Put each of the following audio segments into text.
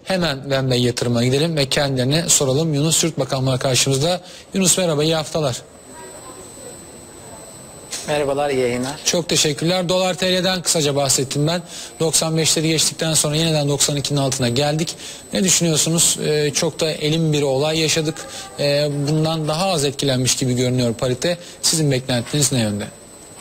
Hemen Venbey Yatırım'a gidelim ve kendilerine soralım. Yunus Yurtbakan var karşımızda. Yunus merhaba, iyi haftalar. Merhabalar, iyi yayınlar. Çok teşekkürler. Dolar TL'den kısaca bahsettim ben. 95'leri geçtikten sonra yeniden 92'nin altına geldik. Ne düşünüyorsunuz? Çok da elin bir olay yaşadık. Bundan daha az etkilenmiş gibi görünüyor parite. Sizin beklentiniz ne yönde?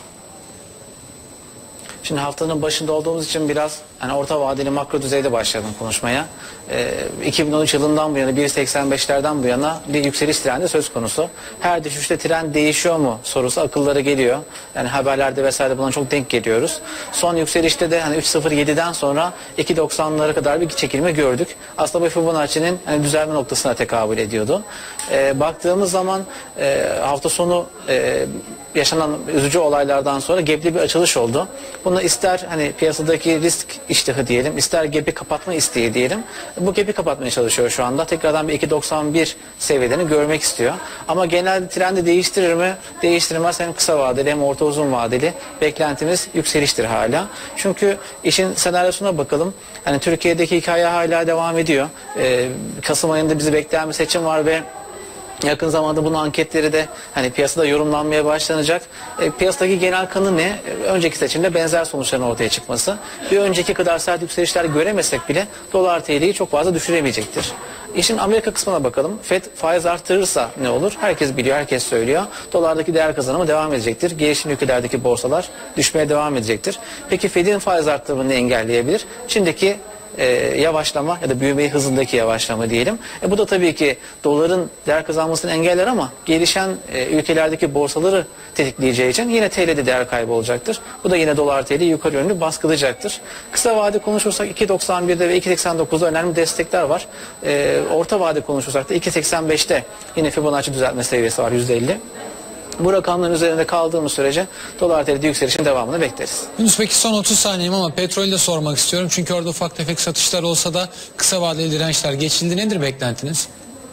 Şimdi haftanın başında olduğumuz için biraz orta vadeli makro düzeyde başladım konuşmaya. 2013 yılından bu yana 1.85'lerden bu yana bir yükseliş trendi söz konusu. Her düşüşte trend değişiyor mu sorusu akıllara geliyor. Yani haberlerde vesaire buna çok denk geliyoruz. Son yükselişte de 3.07'den sonra 2.90'lara kadar bir çekilme gördük. Aslında bu Fibonacci'nin düzelme noktasına tekabül ediyordu. Baktığımız zaman hafta sonu yaşanan üzücü olaylardan sonra gap'li bir açılış oldu. Buna ister piyasadaki risk iştahı diyelim, ister gap'i kapatma isteği diyelim. Bu gap'i kapatmaya çalışıyor şu anda. Tekrardan bir 2.91 seviyelerini görmek istiyor. Ama genel trendi değiştirir mi? Değiştirmez. Hem kısa vadeli hem orta uzun vadeli beklentimiz yükseliştir hala. Çünkü işin senaryosuna bakalım. Türkiye'deki hikaye hala devam ediyor. Kasım ayında bizi bekleyen bir seçim var ve yakın zamanda bunun anketleri de piyasada yorumlanmaya başlanacak. Piyasadaki genel kanı ne? Önceki seçimde benzer sonuçların ortaya çıkması. Bir önceki kadar sert yükselişler göremesek bile dolar TL'yi çok fazla düşüremeyecektir. İşin Amerika kısmına bakalım. FED faiz arttırırsa ne olur? Herkes biliyor, herkes söylüyor. Dolardaki değer kazanımı devam edecektir. Gelişmiş ülkelerdeki borsalar düşmeye devam edecektir. Peki FED'in faiz arttırımını engelleyebilir? Çin'deki yavaşlama ya da büyüme hızındaki yavaşlama diyelim. Bu da tabii ki doların değer kazanmasını engeller ama gelişen ülkelerdeki borsaları tetikleyeceği için yine TL'de değer kaybı olacaktır. Bu da yine dolar TL yukarı yönlü baskılayacaktır. Kısa vade konuşursak 2.91'de ve 2.89'da önemli destekler var. Orta vade konuşursak da 2.85'te yine Fibonacci düzeltme seviyesi var %50. Bu rakamların üzerinde kaldığımız sürece dolar TL'de yükselişin devamını bekleriz. Yunus peki son 30 saniyem ama petrolü de sormak istiyorum. Çünkü orada ufak tefek satışlar olsa da kısa vadeli dirençler geçildi. Nedir beklentiniz?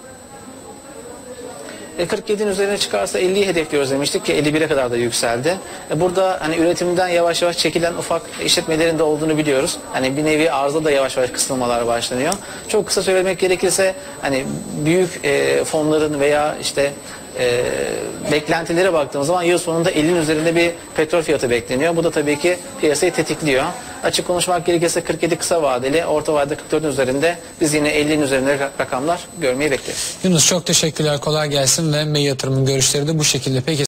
47'nin üzerine çıkarsa 50'yi hedefliyoruz demiştik ki 51'e kadar da yükseldi. Burada üretimden yavaş yavaş çekilen ufak işletmelerin de olduğunu biliyoruz. Bir nevi arzda da yavaş yavaş kısılmalar başlanıyor. Çok kısa söylemek gerekirse büyük fonların veya beklentilere baktığımız zaman yıl sonunda 50'nin üzerinde bir petrol fiyatı bekleniyor. Bu da tabii ki piyasayı tetikliyor. Açık konuşmak gerekirse 47 kısa vadeli, orta vadede 44'ün üzerinde biz yine 50'nin üzerinde rakamlar görmeyi bekleriz. Yunus çok teşekkürler, kolay gelsin ve Venbey Yatırım'ın görüşleri de bu şekilde. Peki.